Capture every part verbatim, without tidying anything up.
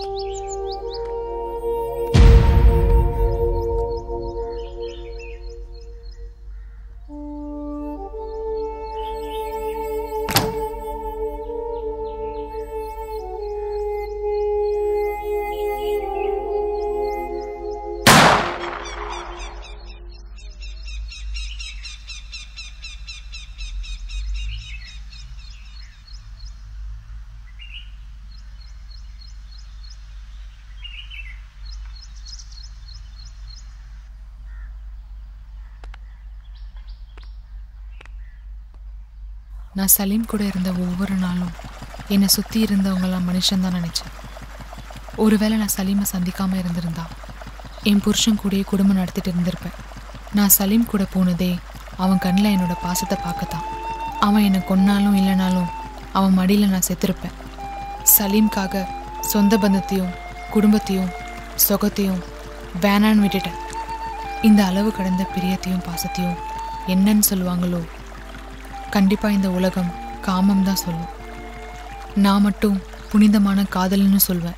நான் சலீம் கூட இருந்த ஒவ்வொரு நாளும் என்னை சுற்றி இருந்தவங்களாம் மனுஷன்தான் நினச்சேன். ஒருவேளை நான் சலீமை சந்திக்காமல் இருந்திருந்தா என் புருஷன் கூடயே குடும்பம் நடத்திட்டு இருந்திருப்பேன். நான் சலீம் கூட போனதே அவன் கண்ணில் என்னோட பாசத்தை பார்க்கத்தான். அவன் என்னை கொன்னாலும் இல்லைனாலும் அவன் மடியில் நான் செத்துருப்பேன். சலீம்காக சொந்த பந்தத்தையும் குடும்பத்தையும் சொகத்தையும் வேணான்னு விட்டுட்டேன். இந்த அளவு கடந்த பிரியத்தையும் பாசத்தையும் என்னன்னு சொல்லுவாங்களோ, கண்டிப்பாக இந்த உலகம் காமம் தான் சொல்லும். நான் மட்டும் புனிதமான காதல்னு சொல்வேன்.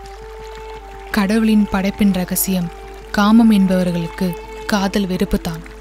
கடவுளின் படைப்பின் ரகசியம் காமம் என்பவர்களுக்கு காதல் வெறுப்பு தான்.